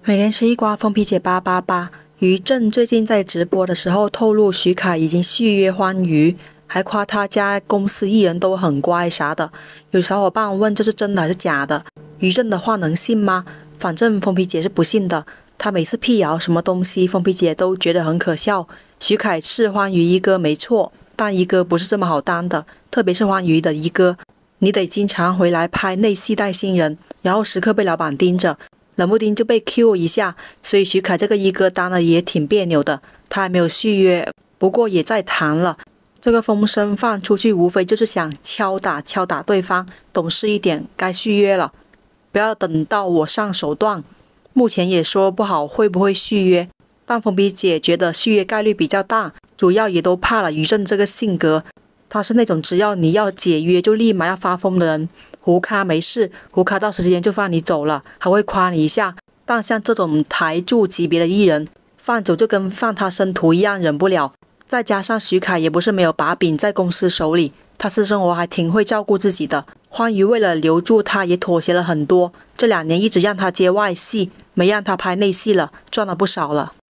每天吃一瓜，疯皮姐888。于正最近在直播的时候透露，徐凯已经续约欢娱，还夸他家公司艺人都很乖啥的。有小伙伴问这是真的还是假的？于正的话能信吗？反正疯皮姐是不信的，她每次辟谣什么东西，疯皮姐都觉得很可笑。徐凯是欢娱一哥没错，但一哥不是这么好当的，特别是欢娱的一哥，你得经常回来拍内戏带新人，然后时刻被老板盯着。冷不丁就被 Q 一下，所以徐凯这个一哥当的也挺别扭的。他还没有续约，不过也在谈了。这个风声放出去，无非就是想敲打对方，懂事一点，该续约了，不要等到我上手段。目前也说不好会不会续约，但疯皮姐觉得续约概率比较大，主要也都怕了于正这个性格。他是那种只要你要解约就立马要发疯的人。胡咖没事，胡咖到时间就放你走了，还会夸你一下。但像这种台柱级别的艺人，放走就跟放他生图一样，忍不了。再加上徐凯也不是没有把柄在公司手里，他私生活还挺会照顾自己的。欢娱为了留住他也妥协了很多，这2年一直让他接外戏，没让他拍内戏了，赚了不少了。